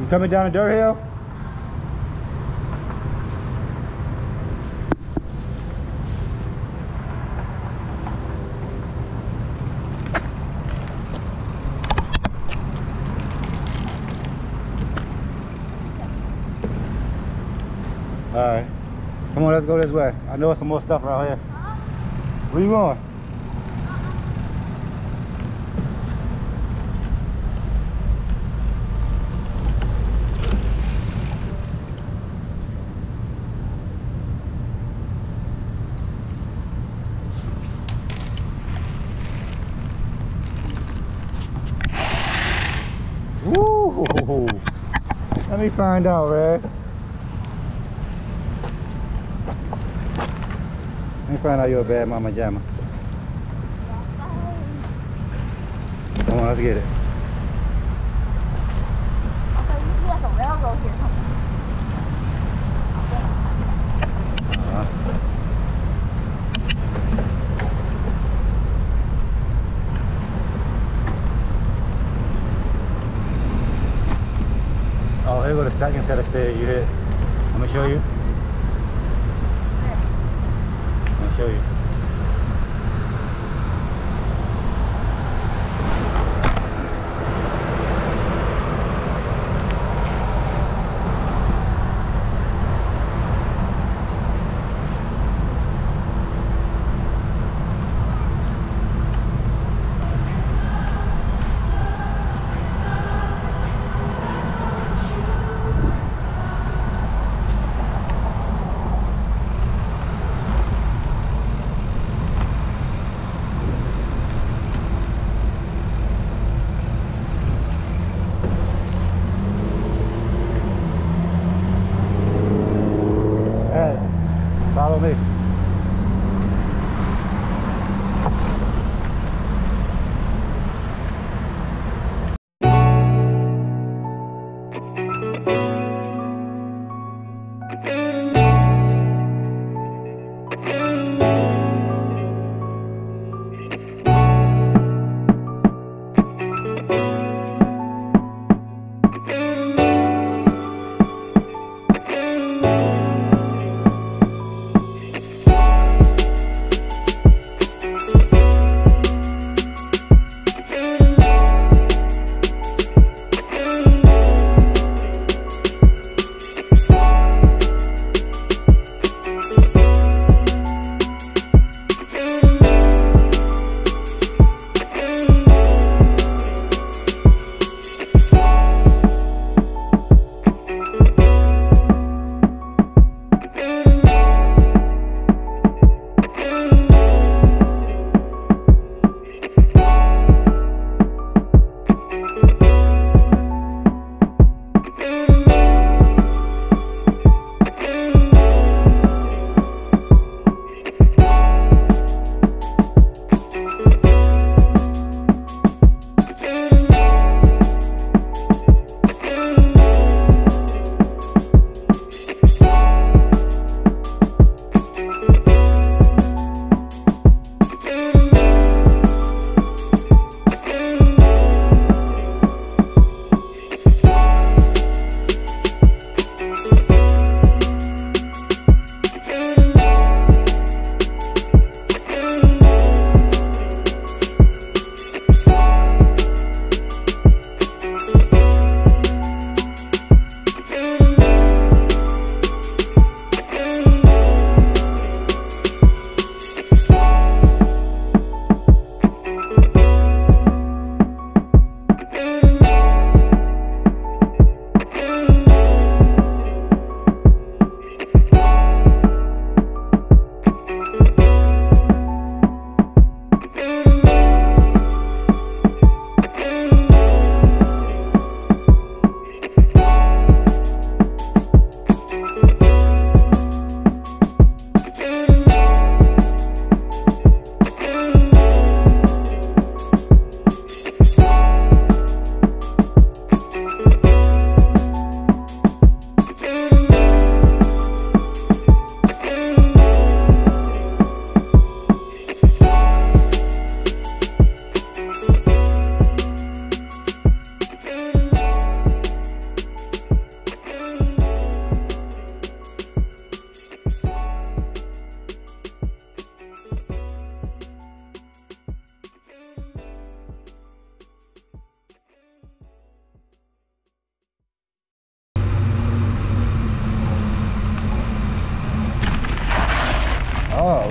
You coming down the dirt hill? Alright. Come on, let's go this way. I know some more stuff around here. Where you going? Woo! Let me find out, Red. Let me find out you're a bad mama jamma. Come on, let's get it. Okay, used to be like a railroad here. Oh, here go the second set of stairs you hit. I'm gonna show you. I'm gonna show you.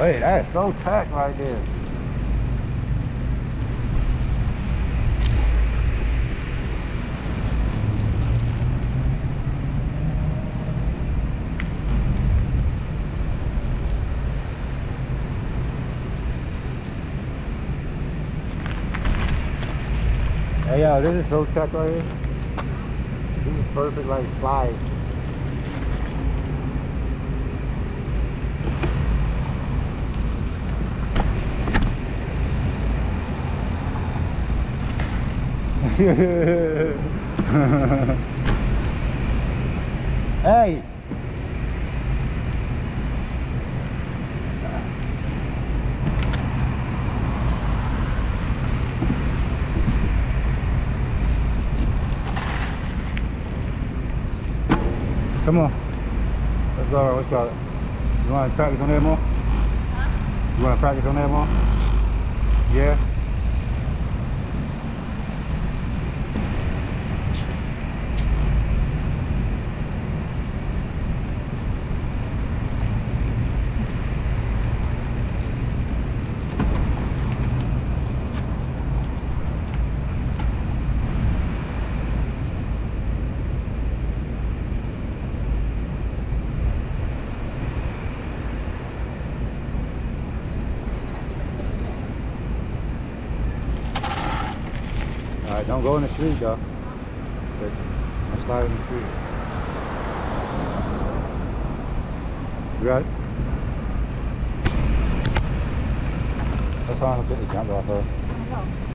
Hey, that's so tack right there. Hey, yo, this is so tack right here. This is perfect, like, slide. Hey! Come on. Let's go. Let's go. You want to practice on that more? Huh? You want to practice on that more? Yeah? Alright, don't go in the street though. Don't slide in the street. You got it? That's fine, I'll get the jump off her. I know.